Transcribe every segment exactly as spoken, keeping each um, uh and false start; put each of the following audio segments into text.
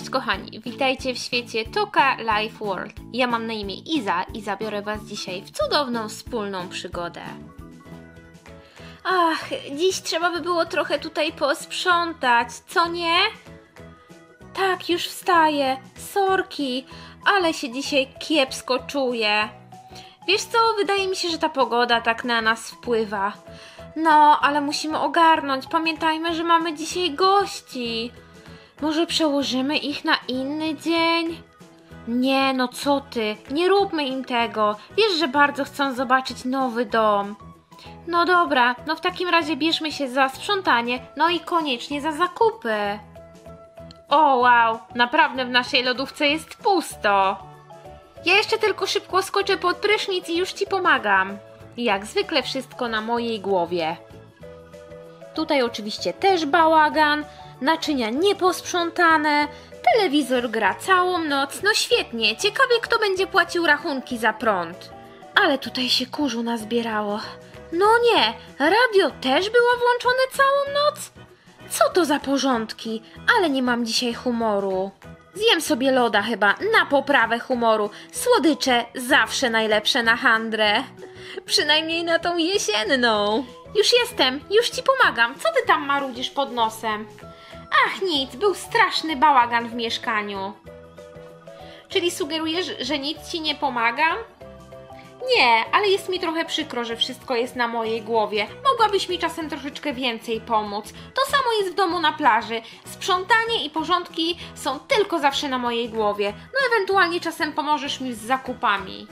Cześć kochani, witajcie w świecie Toka Life World. Ja mam na imię Iza i zabiorę was dzisiaj w cudowną wspólną przygodę. Ach, dziś trzeba by było trochę tutaj posprzątać, co nie? Tak, już wstaję, sorki, ale się dzisiaj kiepsko czuję. Wiesz co, wydaje mi się, że ta pogoda tak na nas wpływa. No, ale musimy ogarnąć, pamiętajmy, że mamy dzisiaj gości. Może przełożymy ich na inny dzień? Nie, no co ty, nie róbmy im tego. Wiesz, że bardzo chcą zobaczyć nowy dom. No dobra, no w takim razie bierzmy się za sprzątanie, no i koniecznie za zakupy. O wow, naprawdę w naszej lodówce jest pusto. Ja jeszcze tylko szybko skoczę pod prysznic i już ci pomagam. Jak zwykle wszystko na mojej głowie. Tutaj oczywiście też bałagan. Naczynia nieposprzątane, telewizor gra całą noc, no świetnie, ciekawie kto będzie płacił rachunki za prąd. Ale tutaj się kurzu nazbierało. No nie, radio też było włączone całą noc? Co to za porządki, ale nie mam dzisiaj humoru. Zjem sobie loda chyba, na poprawę humoru, słodycze zawsze najlepsze na handrę. Przynajmniej na tą jesienną. Już jestem, już ci pomagam, co ty tam marudzisz pod nosem? Ach nic, był straszny bałagan w mieszkaniu. Czyli sugerujesz, że nic ci nie pomagam? Nie, ale jest mi trochę przykro, że wszystko jest na mojej głowie. Mogłabyś mi czasem troszeczkę więcej pomóc. To samo jest w domu na plaży. Sprzątanie i porządki są tylko zawsze na mojej głowie. No ewentualnie czasem pomożesz mi z zakupami.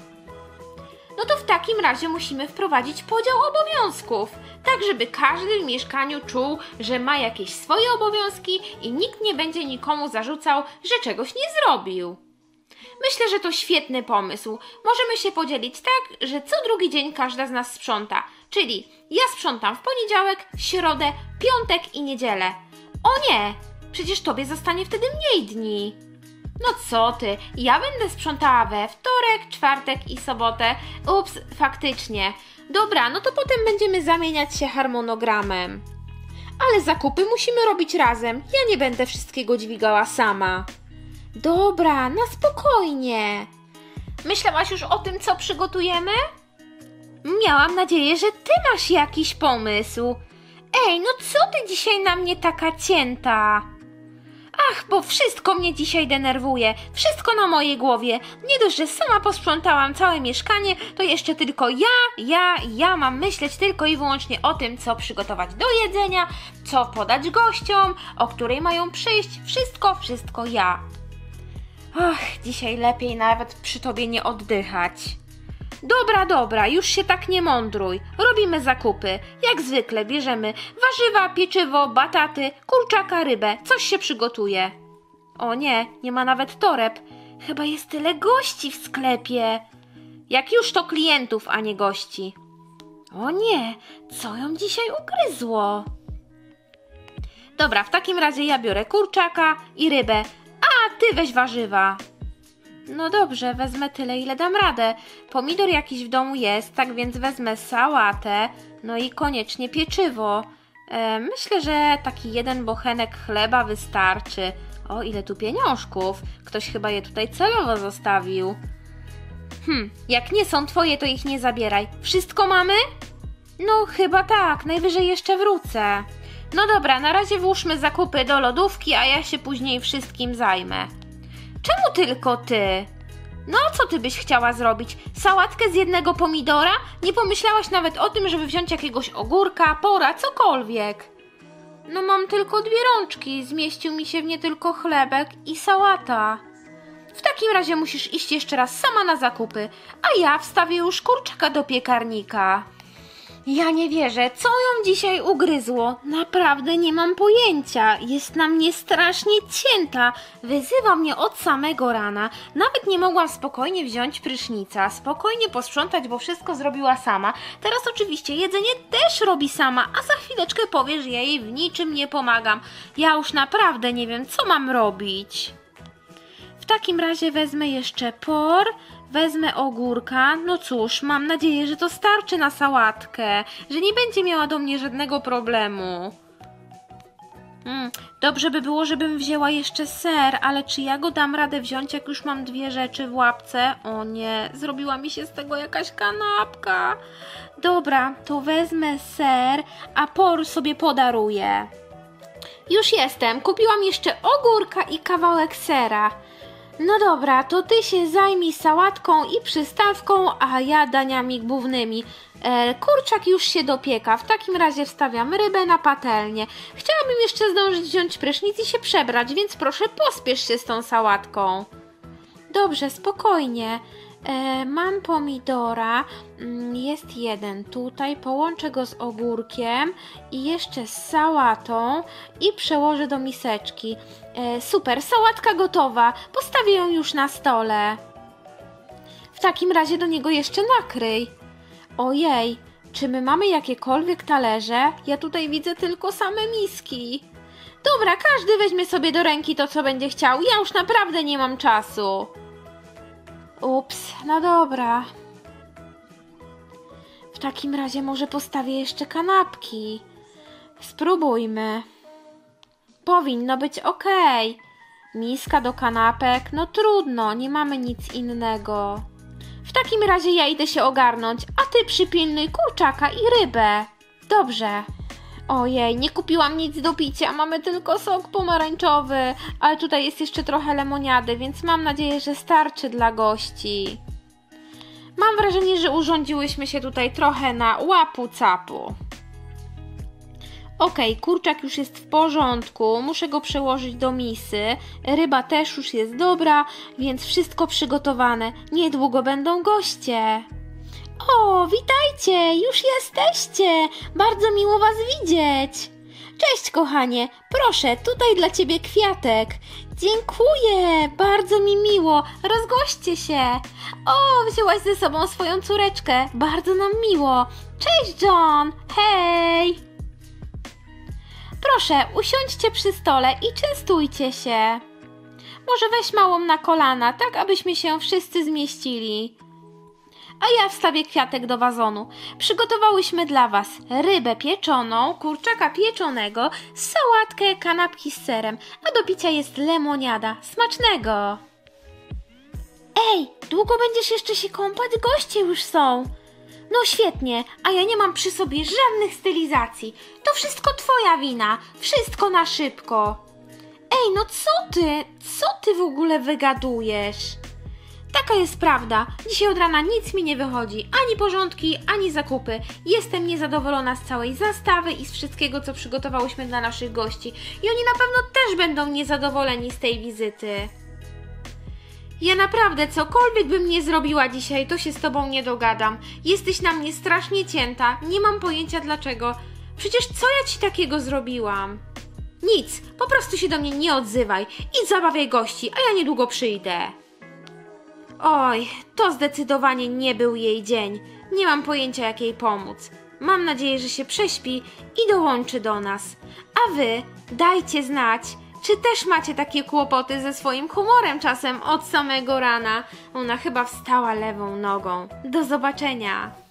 No to w takim razie musimy wprowadzić podział obowiązków, tak żeby każdy w mieszkaniu czuł, że ma jakieś swoje obowiązki i nikt nie będzie nikomu zarzucał, że czegoś nie zrobił. Myślę, że to świetny pomysł. Możemy się podzielić tak, że co drugi dzień każda z nas sprząta, czyli ja sprzątam w poniedziałek, środę, piątek i niedzielę. O nie, przecież tobie zostanie wtedy mniej dni. No co ty, ja będę sprzątała we wtorek, czwartek i sobotę. Ups, faktycznie. Dobra, no to potem będziemy zamieniać się harmonogramem. Ale zakupy musimy robić razem. Ja nie będę wszystkiego dźwigała sama. Dobra, na spokojnie. Myślałaś już o tym, co przygotujemy? Miałam nadzieję, że ty masz jakiś pomysł. Ej, no co ty dzisiaj na mnie taka cięta? Ach, bo wszystko mnie dzisiaj denerwuje, wszystko na mojej głowie. Nie dość, że sama posprzątałam całe mieszkanie, to jeszcze tylko ja, ja, ja mam myśleć tylko i wyłącznie o tym, co przygotować do jedzenia, co podać gościom, o której mają przyjść, wszystko, wszystko ja. Ach, dzisiaj lepiej nawet przy tobie nie oddychać. Dobra, dobra, już się tak nie mądruj. Robimy zakupy. Jak zwykle bierzemy warzywa, pieczywo, bataty, kurczaka, rybę. Coś się przygotuje. O nie, nie ma nawet toreb. Chyba jest tyle gości w sklepie. Jak już to klientów, a nie gości. O nie, co ją dzisiaj ugryzło? Dobra, w takim razie ja biorę kurczaka i rybę, a ty weź warzywa. No dobrze, wezmę tyle, ile dam radę. Pomidor jakiś w domu jest, tak więc wezmę sałatę, no i koniecznie pieczywo. E, myślę, że taki jeden bochenek chleba wystarczy. O, ile tu pieniążków. Ktoś chyba je tutaj celowo zostawił. Hm, jak nie są twoje, to ich nie zabieraj. Wszystko mamy? No, chyba tak, najwyżej jeszcze wrócę. No dobra, na razie włóżmy zakupy do lodówki, a ja się później wszystkim zajmę. Czemu tylko ty? No, co ty byś chciała zrobić? Sałatkę z jednego pomidora? Nie pomyślałaś nawet o tym, żeby wziąć jakiegoś ogórka, pora, cokolwiek. No mam tylko dwie rączki, zmieścił mi się w nie tylko chlebek i sałata. W takim razie musisz iść jeszcze raz sama na zakupy, a ja wstawię już kurczaka do piekarnika. Ja nie wierzę, co ją dzisiaj ugryzło? Naprawdę nie mam pojęcia. Jest na mnie strasznie cięta. Wyzywa mnie od samego rana. Nawet nie mogłam spokojnie wziąć prysznica, spokojnie posprzątać, bo wszystko zrobiła sama. Teraz oczywiście jedzenie też robi sama, a za chwileczkę powie, że ja jej w niczym nie pomagam. Ja już naprawdę nie wiem, co mam robić. W takim razie wezmę jeszcze por, wezmę ogórka, no cóż, mam nadzieję, że to starczy na sałatkę, że nie będzie miała do mnie żadnego problemu. Mm, dobrze by było, żebym wzięła jeszcze ser, ale czy ja go dam radę wziąć, jak już mam dwie rzeczy w łapce? O nie, zrobiła mi się z tego jakaś kanapka. Dobra, to wezmę ser, a por sobie podaruję. Już jestem, kupiłam jeszcze ogórka i kawałek sera. No dobra, to ty się zajmij sałatką i przystawką, a ja daniami głównymi. E, kurczak już się dopieka, w takim razie wstawiam rybę na patelnię. Chciałabym jeszcze zdążyć wziąć prysznic i się przebrać, więc proszę pospiesz się z tą sałatką. Dobrze, spokojnie. E, mam pomidora, mm, jest jeden tutaj, połączę go z ogórkiem i jeszcze z sałatą i przełożę do miseczki. E, super, sałatka gotowa, postawię ją już na stole. W takim razie do niego jeszcze nakryj. Ojej, czy my mamy jakiekolwiek talerze? Ja tutaj widzę tylko same miski. Dobra, każdy weźmie sobie do ręki to, co będzie chciał, ja już naprawdę nie mam czasu. Ups, no dobra. W takim razie może postawię jeszcze kanapki. Spróbujmy. Powinno być ok. Miska do kanapek, no trudno, nie mamy nic innego. W takim razie ja idę się ogarnąć, a ty przypilnuj kurczaka i rybę. Dobrze. Ojej, nie kupiłam nic do picia, mamy tylko sok pomarańczowy, ale tutaj jest jeszcze trochę lemoniady, więc mam nadzieję, że starczy dla gości. Mam wrażenie, że urządziłyśmy się tutaj trochę na łapu-capu. Okej, kurczak już jest w porządku, muszę go przełożyć do misy, ryba też już jest dobra, więc wszystko przygotowane, niedługo będą goście. O, witajcie, już jesteście, bardzo miło was widzieć. Cześć kochanie, proszę, tutaj dla ciebie kwiatek. Dziękuję, bardzo mi miło, rozgośćcie się. O, wzięłaś ze sobą swoją córeczkę, bardzo nam miło. Cześć John, hej. Proszę, usiądźcie przy stole i częstujcie się. Może weź małą na kolana, tak abyśmy się wszyscy zmieścili. A ja wstawię kwiatek do wazonu. Przygotowałyśmy dla was rybę pieczoną, kurczaka pieczonego, sałatkę, kanapki z serem, a do picia jest lemoniada. Smacznego! Ej, długo będziesz jeszcze się kąpać? Goście już są. No świetnie, a ja nie mam przy sobie żadnych stylizacji. To wszystko twoja wina. Wszystko na szybko. Ej, no co ty? Co ty w ogóle wygadujesz? Taka jest prawda. Dzisiaj od rana nic mi nie wychodzi. Ani porządki, ani zakupy. Jestem niezadowolona z całej zastawy i z wszystkiego, co przygotowałyśmy dla naszych gości. I oni na pewno też będą niezadowoleni z tej wizyty. Ja naprawdę, cokolwiek bym nie zrobiła dzisiaj, to się z tobą nie dogadam. Jesteś na mnie strasznie cięta. Nie mam pojęcia dlaczego. Przecież co ja ci takiego zrobiłam? Nic. Po prostu się do mnie nie odzywaj. Idź zabawiaj gości, a ja niedługo przyjdę. Oj, to zdecydowanie nie był jej dzień. Nie mam pojęcia, jak jej pomóc. Mam nadzieję, że się prześpi i dołączy do nas. A wy dajcie znać, czy też macie takie kłopoty ze swoim humorem czasem od samego rana. Ona chyba wstała lewą nogą. Do zobaczenia.